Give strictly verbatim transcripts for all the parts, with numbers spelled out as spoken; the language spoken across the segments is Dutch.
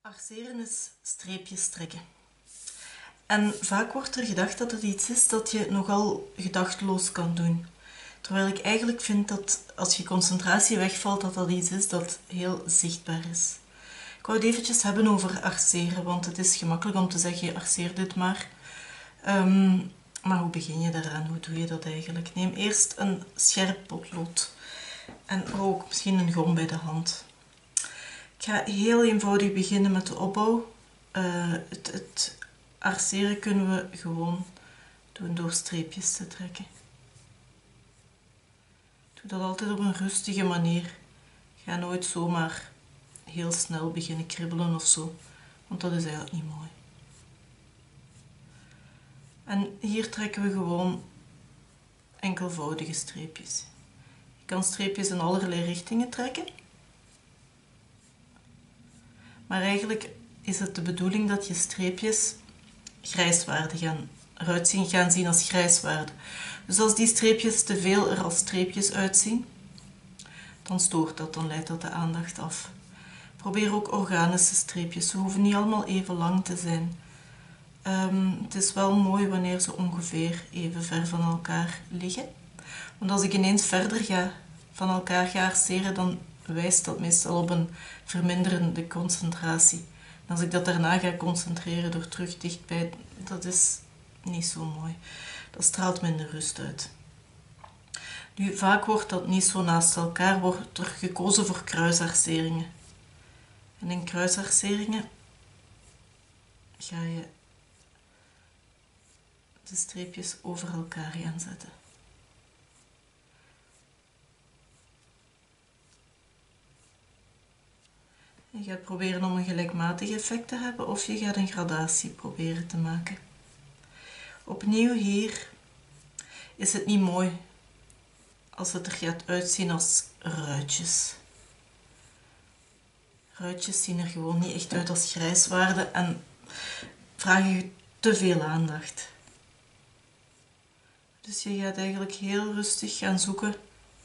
Arceren is streepjes trekken. En vaak wordt er gedacht dat het iets is dat je nogal gedachteloos kan doen. Terwijl ik eigenlijk vind dat als je concentratie wegvalt, dat dat iets is dat heel zichtbaar is. Ik wou het eventjes hebben over arceren, want het is gemakkelijk om te zeggen, arceer dit maar. Um, maar hoe begin je daaraan? Hoe doe je dat eigenlijk? Neem eerst een scherp potlood en ook misschien een gom bij de hand. Ik ga heel eenvoudig beginnen met de opbouw. Uh, het, het arceren kunnen we gewoon doen door streepjes te trekken. Doe dat altijd op een rustige manier. Ga nooit zomaar heel snel beginnen kribbelen of zo, want dat is eigenlijk niet mooi. En hier trekken we gewoon enkelvoudige streepjes. Je kan streepjes in allerlei richtingen trekken. Maar eigenlijk is het de bedoeling dat je streepjes grijswaarde gaan, eruit zien, gaan zien als grijswaarde. Dus als die streepjes te veel er als streepjes uitzien, dan stoort dat, dan leidt dat de aandacht af. Probeer ook organische streepjes, ze hoeven niet allemaal even lang te zijn. Um, het is wel mooi wanneer ze ongeveer even ver van elkaar liggen. Want als ik ineens verder ga, van elkaar ga arceren, dan wijst dat meestal op een verminderende concentratie. En als ik dat daarna ga concentreren door terug dichtbij, dat is niet zo mooi. Dat straalt minder rust uit. Nu, vaak wordt dat niet zo naast elkaar, wordt er gekozen voor kruisarceringen. En in kruisarceringen ga je de streepjes over elkaar gaan zetten. Je gaat proberen om een gelijkmatig effect te hebben of je gaat een gradatie proberen te maken. Opnieuw hier is het niet mooi als het er gaat uitzien als ruitjes. Ruitjes zien er gewoon niet echt uit als grijswaarde en vragen te veel aandacht. Dus je gaat eigenlijk heel rustig gaan zoeken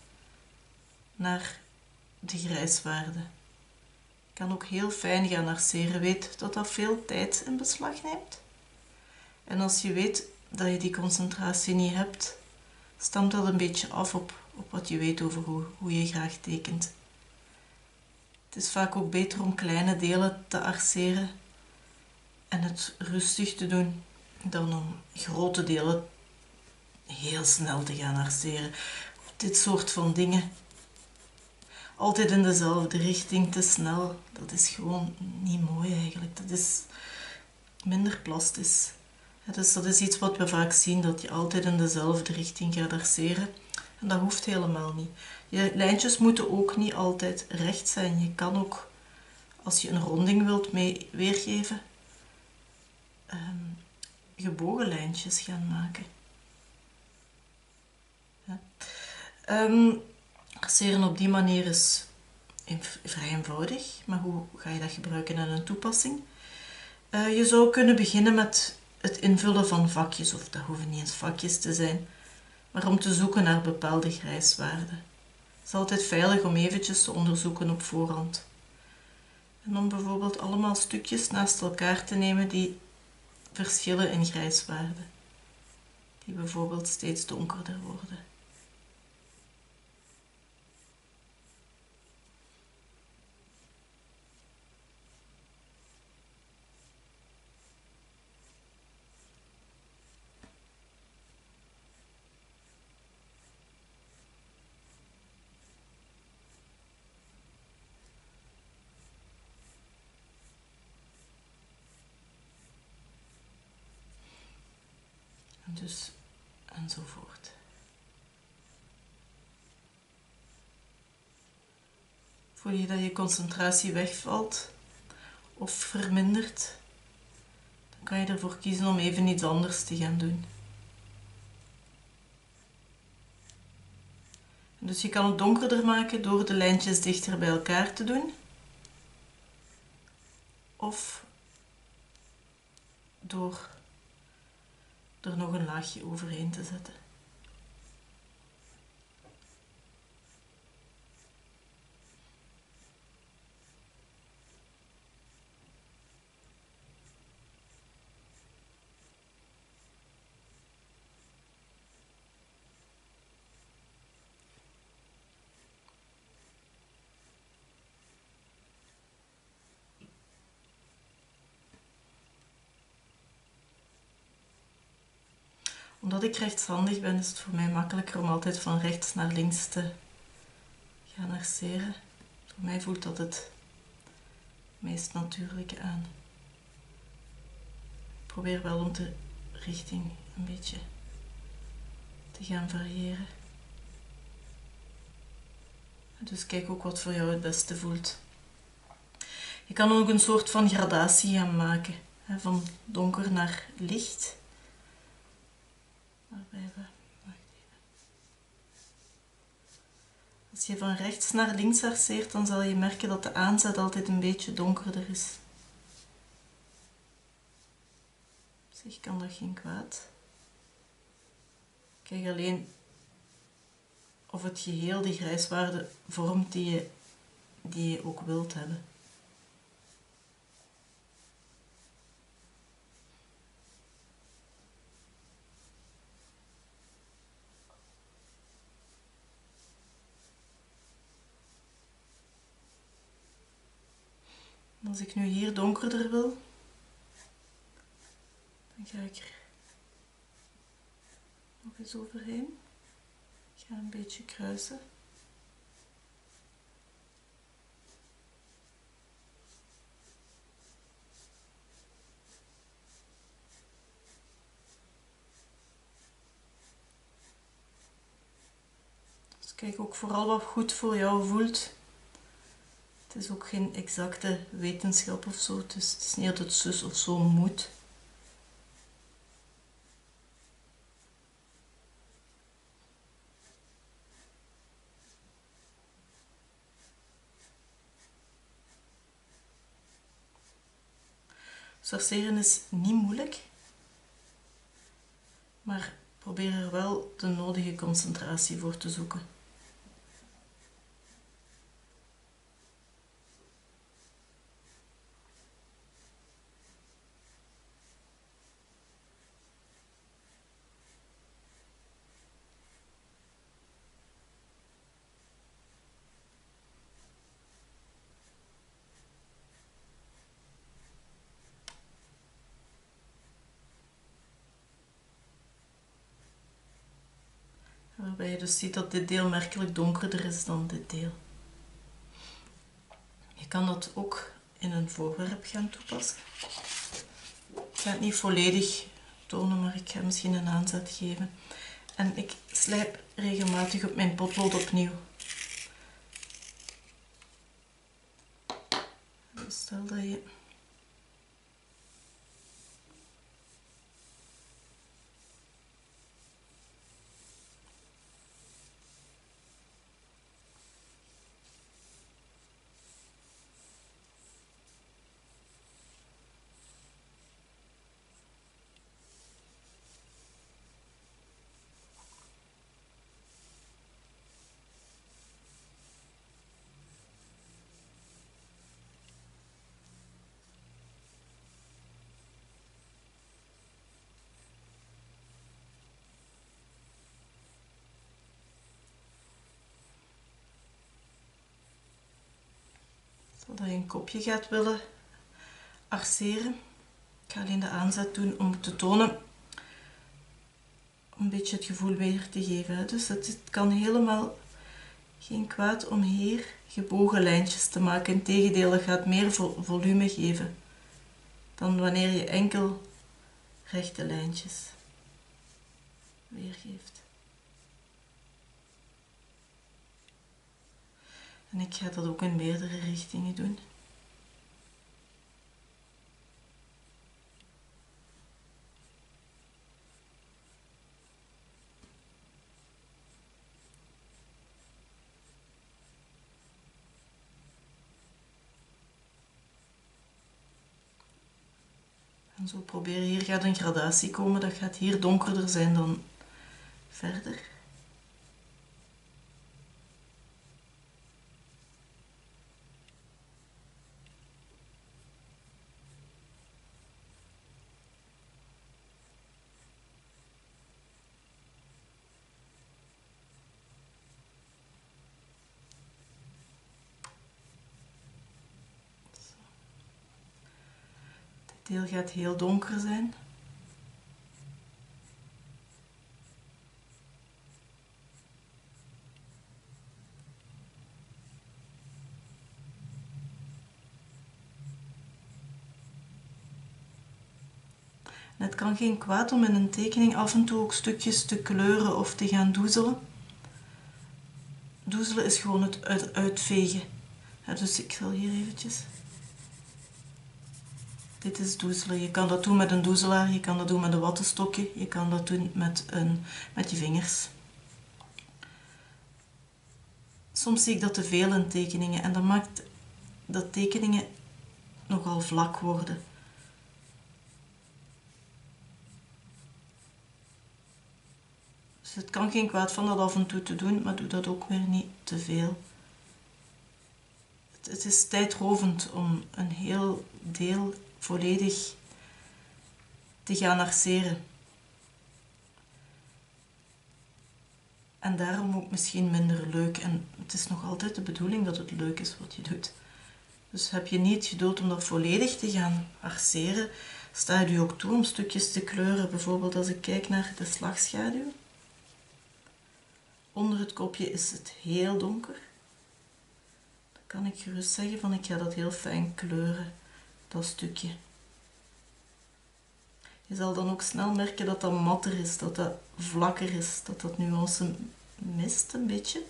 naar de grijswaarde. Je kan ook heel fijn gaan arceren. Weet dat dat veel tijd in beslag neemt. En als je weet dat je die concentratie niet hebt, stamt dat een beetje af op, op wat je weet over hoe, hoe je graag tekent. Het is vaak ook beter om kleine delen te arceren en het rustig te doen, dan om grote delen heel snel te gaan arceren. Dit soort van dingen. Altijd in dezelfde richting, te snel. Dat is gewoon niet mooi eigenlijk. Dat is minder plastisch. Dus dat is iets wat we vaak zien, dat je altijd in dezelfde richting gaat arceren. En dat hoeft helemaal niet. Je lijntjes moeten ook niet altijd recht zijn. Je kan ook, als je een ronding wilt mee weergeven, um, gebogen lijntjes gaan maken. Ja. Um, arceren op die manier is vrij eenvoudig, maar hoe ga je dat gebruiken in een toepassing? Uh, je zou kunnen beginnen met het invullen van vakjes, of dat hoeven niet eens vakjes te zijn, maar om te zoeken naar bepaalde grijswaarden. Het is altijd veilig om eventjes te onderzoeken op voorhand. En om bijvoorbeeld allemaal stukjes naast elkaar te nemen die verschillen in grijswaarde. Die bijvoorbeeld steeds donkerder worden. Dus enzovoort. Voel je dat je concentratie wegvalt of vermindert, dan kan je ervoor kiezen om even iets anders te gaan doen. Dus je kan het donkerder maken door de lijntjes dichter bij elkaar te doen. Of door er nog een laagje overheen te zetten. Omdat ik rechtshandig ben, is het voor mij makkelijker om altijd van rechts naar links te gaan arceren. Voor mij voelt dat het meest natuurlijke aan. Ik probeer wel om de richting een beetje te gaan variëren. Dus kijk ook wat voor jou het beste voelt. Je kan ook een soort van gradatie gaan maken, hè, van donker naar licht. Waarbij we, wacht even. Als je van rechts naar links arceert, dan zal je merken dat de aanzet altijd een beetje donkerder is. Op zich kan dat geen kwaad. Kijk alleen of het geheel de grijswaarde vormt die je, die je ook wilt hebben. Als ik nu hier donkerder wil, dan ga ik er nog eens overheen. Ik ga een beetje kruisen. Dus kijk ook vooral wat goed voor jou voelt. Het is ook geen exacte wetenschap of zo, dus het is niet dat het zus of zo moet. Sorceren is niet moeilijk, maar probeer er wel de nodige concentratie voor te zoeken. Waarbij je dus ziet dat dit deel merkelijk donkerder is dan dit deel. Je kan dat ook in een voorwerp gaan toepassen. Ik ga het niet volledig tonen, maar ik ga misschien een aanzet geven. En ik slijp regelmatig op mijn potlood opnieuw. Dus stel dat je dat je een kopje gaat willen arceren. Ik ga alleen de aanzet doen om te tonen, om een beetje het gevoel weer te geven. Dus het kan helemaal geen kwaad om hier gebogen lijntjes te maken. Integendeel, dat gaat meer volume geven dan wanneer je enkel rechte lijntjes weergeeft. En ik ga dat ook in meerdere richtingen doen. En zo proberen hier gaat een gradatie komen, dat gaat hier donkerder zijn dan verder. Dit deel gaat heel donker zijn. En het kan geen kwaad om in een tekening af en toe ook stukjes te kleuren of te gaan doezelen. Doezelen is gewoon het uit, uitvegen. Ja, dus ik zal hier eventjes... Dit is doezelen. Je kan dat doen met een doezelaar, je kan dat doen met een wattenstokje, je kan dat doen met, een, met je vingers. Soms zie ik dat te veel in tekeningen en dat maakt dat tekeningen nogal vlak worden. Dus het kan geen kwaad van dat af en toe te doen, maar doe dat ook weer niet te veel. Het, het is tijdrovend om een heel deel volledig te gaan arceren. En daarom ook misschien minder leuk. En het is nog altijd de bedoeling dat het leuk is wat je doet. Dus heb je niet het geduld om dat volledig te gaan arceren, sta je ook toe om stukjes te kleuren. Bijvoorbeeld als ik kijk naar de slagschaduw. Onder het kopje is het heel donker. Dan kan ik gerust zeggen van ik ga dat heel fijn kleuren, dat stukje. Je zal dan ook snel merken dat dat matter is, dat dat vlakker is, dat dat nuance mist een beetje.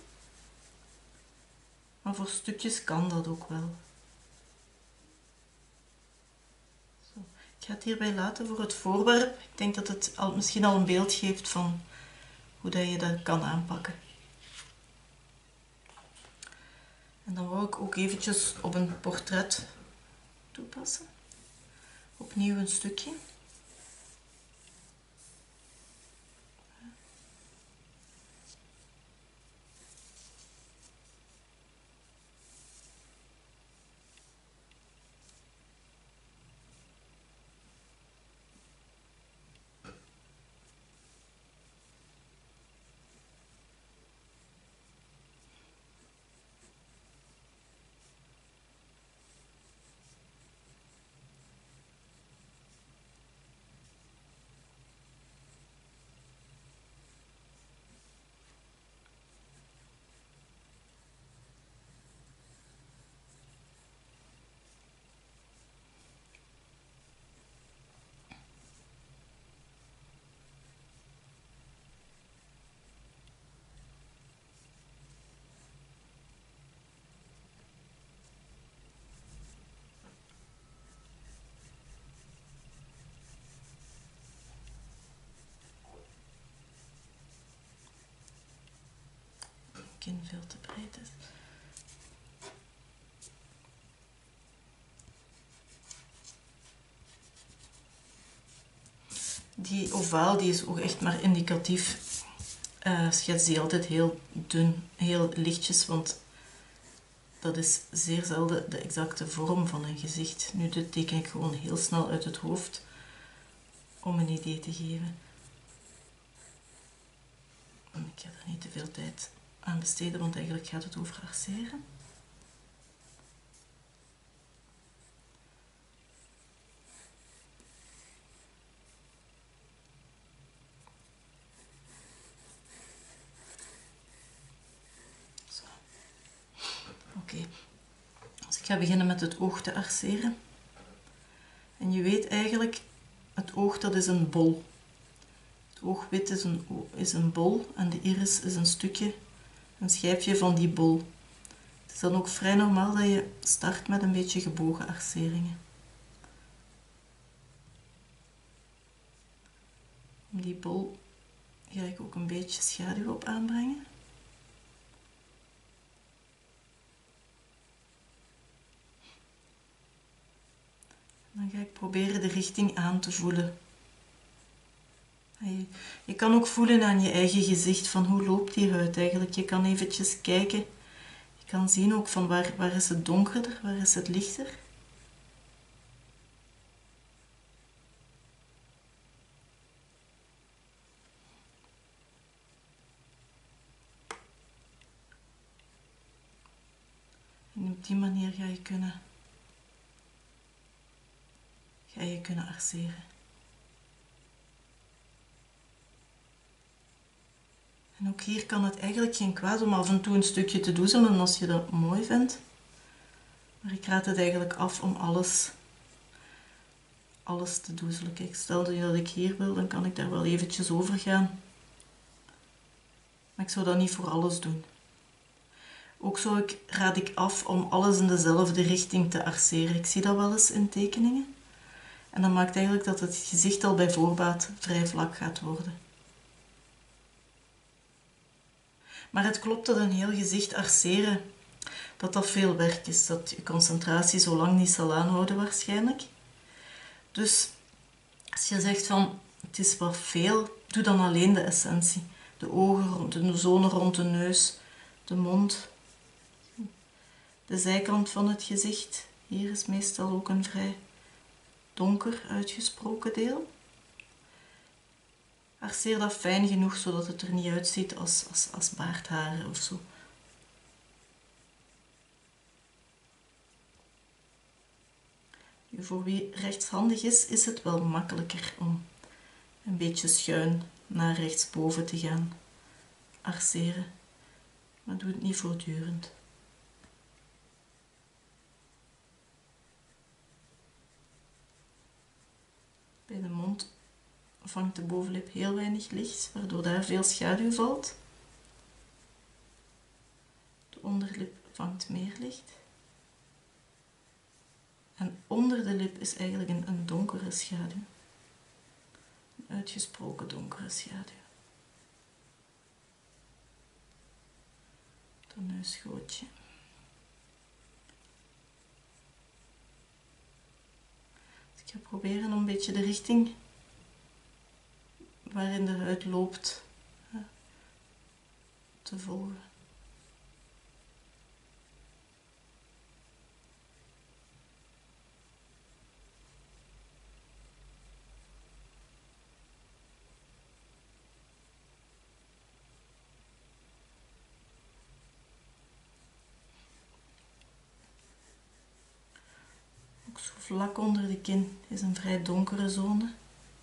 Maar voor stukjes kan dat ook wel. Zo. Ik ga het hierbij laten voor het voorwerp. Ik denk dat het al, misschien al een beeld geeft van hoe dat je dat kan aanpakken. En dan wou ik ook eventjes op een portret toepassen. Opnieuw een stukje. Kin veel te breed is. Die ovaal die is ook echt maar indicatief. Uh, schets die altijd heel dun, heel lichtjes, want dat is zeer zelden de exacte vorm van een gezicht. Nu dit teken ik gewoon heel snel uit het hoofd om een idee te geven. Ik ga er niet te veel tijd aan besteden, want eigenlijk gaat het over arceren. Zo. Oké. Okay. Dus ik ga beginnen met het oog te arceren. En je weet eigenlijk, het oog dat is een bol. Het oogwit is een, is een bol en de iris is een stukje, een schijfje van die bol. Het is dan ook vrij normaal dat je start met een beetje gebogen arceringen. Om die bol ga ik ook een beetje schaduw op aanbrengen. Dan ga ik proberen de richting aan te voelen. Je, je kan ook voelen aan je eigen gezicht van hoe loopt die huid eigenlijk. Je kan eventjes kijken. Je kan zien ook van waar, waar is het donkerder, waar is het lichter. En op die manier ga je kunnen, ga je kunnen arceren. En ook hier kan het eigenlijk geen kwaad om af en toe een stukje te doezelen als je dat mooi vindt. Maar ik raad het eigenlijk af om alles alles te doezelen. Kijk, stel dat ik hier wil, dan kan ik daar wel eventjes over gaan. Maar ik zou dat niet voor alles doen. Ook zou ik, raad ik af om alles in dezelfde richting te arceren. Ik zie dat wel eens in tekeningen. En dat maakt eigenlijk dat het gezicht al bij voorbaat vrij vlak gaat worden. Maar het klopt dat een heel gezicht arceren, dat dat veel werk is. Dat je concentratie zo lang niet zal aanhouden waarschijnlijk. Dus als je zegt van het is wat veel, doe dan alleen de essentie. De ogen, de zone rond de neus, de mond, de zijkant van het gezicht. Hier is meestal ook een vrij donker uitgesproken deel. Arceer dat fijn genoeg zodat het er niet uitziet als, als, als baardharen of zo. Nu, voor wie rechtshandig is, is het wel makkelijker om een beetje schuin naar rechtsboven te gaan arceren. Maar doe het niet voortdurend. Bij de mond vangt de bovenlip heel weinig licht, waardoor daar veel schaduw valt. De onderlip vangt meer licht. En onder de lip is eigenlijk een, een donkere schaduw. Een uitgesproken donkere schaduw. Het neusgootje. Dus ik ga proberen om een beetje de richting waarin de huid loopt te volgen. Ook zo vlak onder de kin is een vrij donkere zone.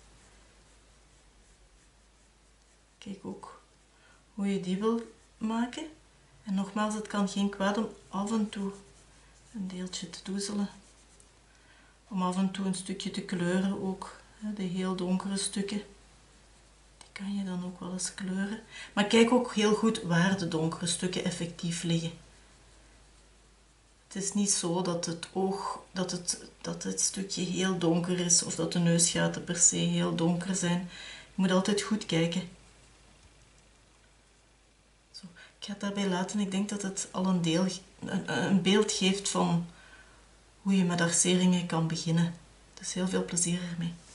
Kijk ook hoe je die wil maken. En nogmaals, het kan geen kwaad om af en toe een deeltje te doezelen. Om af en toe een stukje te kleuren ook. De heel donkere stukken, die kan je dan ook wel eens kleuren. Maar kijk ook heel goed waar de donkere stukken effectief liggen. Het is niet zo dat het oog, dat het, dat het stukje heel donker is of dat de neusgaten per se heel donker zijn. Je moet altijd goed kijken. Zo, ik ga het daarbij laten. Ik denk dat het al een, deel, een, een beeld geeft van hoe je met arceringen kan beginnen. Dus heel veel plezier ermee.